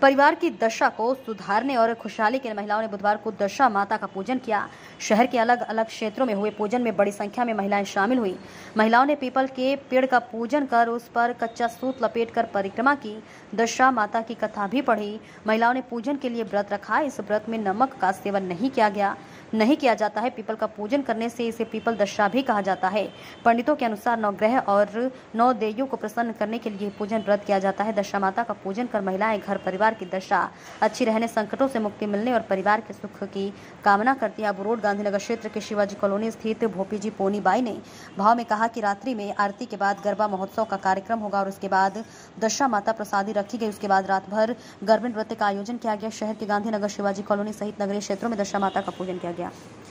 परिवार की दशा को सुधारने और खुशहाली के लिए महिलाओं ने बुधवार को दशा माता का पूजन किया। शहर के अलग अलग क्षेत्रों में हुए पूजन में बड़ी संख्या में महिलाएं शामिल हुई। महिलाओं ने पीपल के पेड़ का पूजन कर उस पर कच्चा सूत लपेटकर परिक्रमा की। दशा माता की कथा भी पढ़ी। महिलाओं ने पूजन के लिए व्रत रखा। इस व्रत में नमक का सेवन नहीं किया जाता है। पीपल का पूजन करने से इसे पीपल दशा भी कहा जाता है। पंडितों के अनुसार 9 ग्रह और 9 देवियों को प्रसन्न करने के लिए पूजन व्रत किया जाता है। दशा माता का पूजन कर महिलाएं घर परिवार की दशा अच्छी रहने, संकटों से मुक्ति मिलने और परिवार के सुख की कामना करती है। अबू रोड गांधीनगर क्षेत्र के शिवाजी कॉलोनी स्थित भोपीजी पोनी बाई ने भाव में कहा कि रात्रि में आरती के बाद गरबा महोत्सव का कार्यक्रम होगा और उसके बाद दशा माता प्रसादी रखी गई। उसके बाद रात भर गरबे नृत्य का आयोजन किया गया। शहर के गांधीनगर शिवाजी कॉलोनी सहित नगरीय क्षेत्रों में दशा माता का पूजन किया गया।